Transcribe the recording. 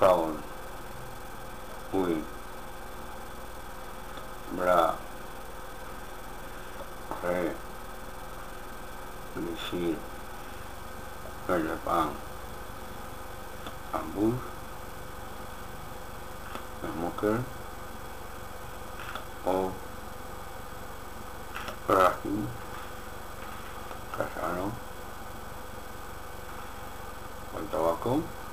Cowboy, uy, bra, re, Rustic, Jepang, Ambus, Smoker, O, Rustic, Cassano, el tabaco.